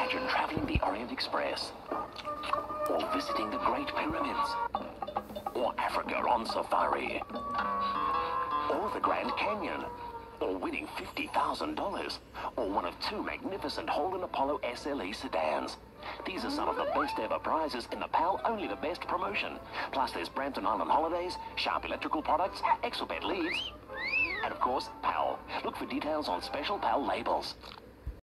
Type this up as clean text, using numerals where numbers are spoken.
Imagine traveling the Orient Express, or visiting the Great Pyramids, or Africa on safari, or the Grand Canyon, or winning $50,000, or one of 2 magnificent Holden Apollo SLE sedans. These are some of the best ever prizes in the PAL Only the Best promotion. Plus there's Brampton Island Holidays, Sharp Electrical Products, Exelbet Leads, and of course, PAL. Look for details on special PAL labels.